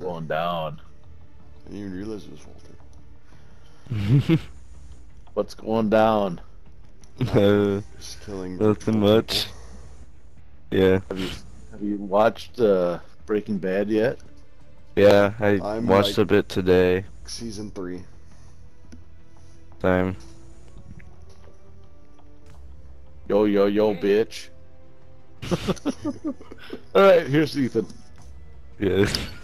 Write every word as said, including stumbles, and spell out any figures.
going down? I didn't even realize it was Walter. What's going down? Uh, Just killing nothing multiple much. people. Yeah, Have you have you watched uh, Breaking Bad yet? yeah. I I'm watched like- a bit today. Season three. Time. Yo yo yo, bitch. All right, here's Ethan. Yeah.